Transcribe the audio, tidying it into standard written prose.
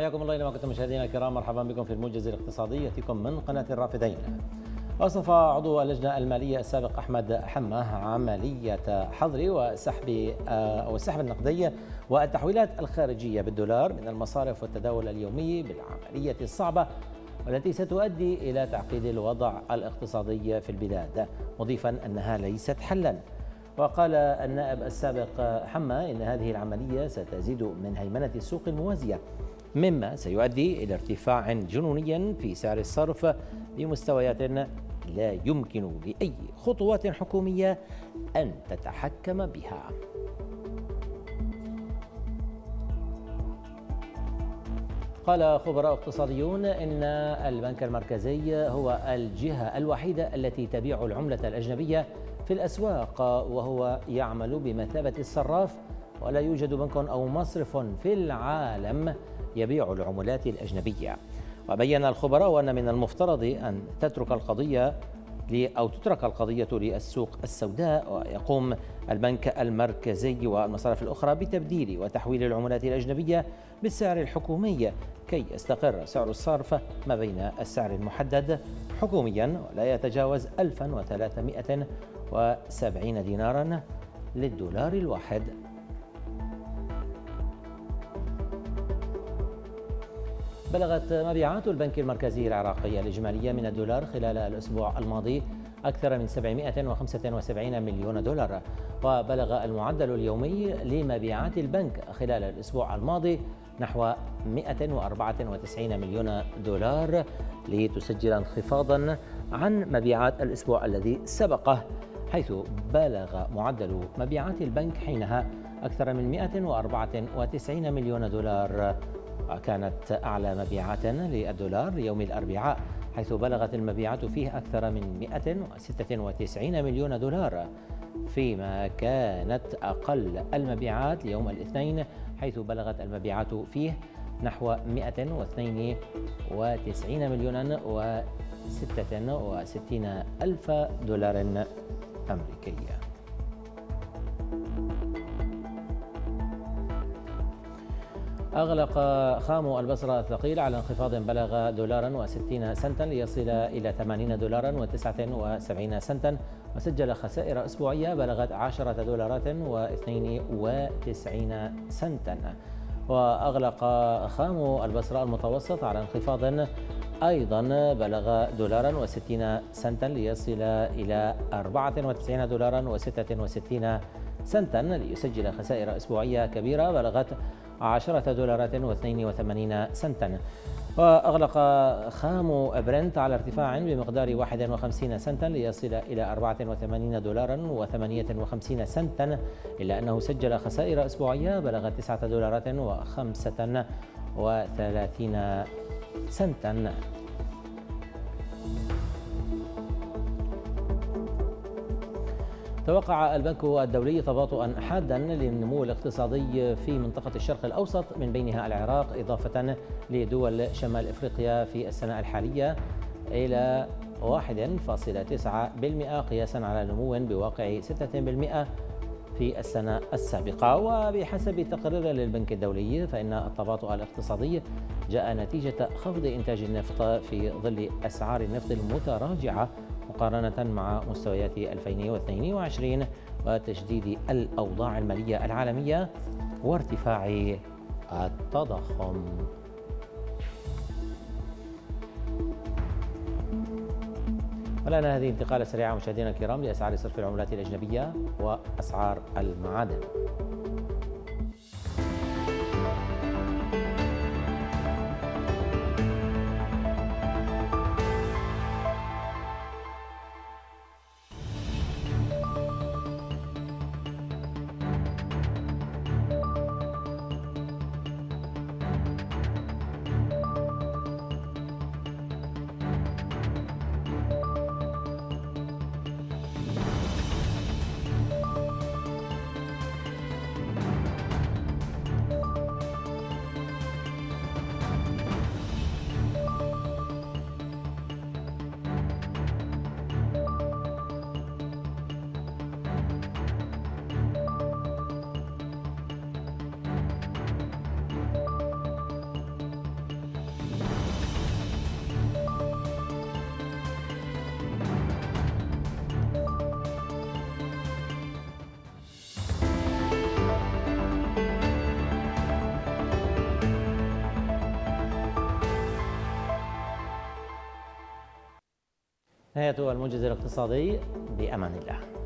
حياكم الله. إنما كنتم مشاهدينا الكرام، مرحبا بكم في الموجز الاقتصادي يأتيكم من قناة الرافدين. وصف عضو اللجنة المالية السابق أحمد حماه عملية حظر والسحب النقدي والتحويلات الخارجية بالدولار من المصارف والتداول اليومي بالعملية الصعبة والتي ستؤدي إلى تعقيد الوضع الاقتصادي في البلاد، مضيفا أنها ليست حلا. وقال النائب السابق حماه إن هذه العملية ستزيد من هيمنة السوق الموازية، مما سيؤدي إلى ارتفاع جنوني في سعر الصرف بمستويات لا يمكن لأي خطوات حكومية أن تتحكم بها. قال خبراء اقتصاديون إن البنك المركزي هو الجهة الوحيدة التي تبيع العملة الأجنبية في الأسواق، وهو يعمل بمثابة الصراف، ولا يوجد بنك أو مصرف في العالم يبيع العملات الأجنبية. وبين الخبراء أن من المفترض أن تترك القضية للسوق السوداء، ويقوم البنك المركزي والمصارف الأخرى بتبديل وتحويل العملات الأجنبية بالسعر الحكومي كي يستقر سعر الصرف ما بين السعر المحدد حكوميا ولا يتجاوز 1370 دينارا للدولار الواحد. بلغت مبيعات البنك المركزي العراقي الإجمالية من الدولار خلال الأسبوع الماضي أكثر من 775 مليون دولار، وبلغ المعدل اليومي لمبيعات البنك خلال الأسبوع الماضي نحو 194 مليون دولار، لتسجل انخفاضا عن مبيعات الأسبوع الذي سبقه، حيث بلغ معدل مبيعات البنك حينها أكثر من 194 مليون دولار. وكانت أعلى مبيعات للدولار يوم الأربعاء، حيث بلغت المبيعات فيه أكثر من 196 مليون دولار، فيما كانت أقل المبيعات ليوم الاثنين، حيث بلغت المبيعات فيه نحو 192 مليون و66 ألف دولار أمريكي. أغلق خام البصرة الثقيل على انخفاض بلغ $1.60 ليصل إلى $8.79، وسجل خسائر أسبوعية بلغت $10.92. وأغلق خام البصرة المتوسط على انخفاض أيضا بلغ $1.60 ليصل إلى $94.66، ليسجل خسائر أسبوعية كبيرة بلغت $10.82. وأغلق خام برنت على ارتفاع بمقدار 51 سنتا ليصل إلى $14.58، إلا أنه سجل خسائر أسبوعية بلغت $9.35. توقع البنك الدولي تباطؤا حادا للنمو الاقتصادي في منطقة الشرق الأوسط، من بينها العراق، إضافة لدول شمال إفريقيا في السنة الحالية إلى 1.9% قياسا على نمو بواقع 6% في السنة السابقة. وبحسب تقرير للبنك الدولي، فإن التباطؤ الاقتصادي جاء نتيجة خفض إنتاج النفط في ظل أسعار النفط المتراجعة مقارنة مع مستويات 2022 وتجديد الأوضاع المالية العالمية وارتفاع التضخم. والآن هذه انتقالة سريعة مشاهدينا الكرام لأسعار صرف العملات الأجنبية وأسعار المعادن. نهاية الموجز الاقتصادي، بأمان الله.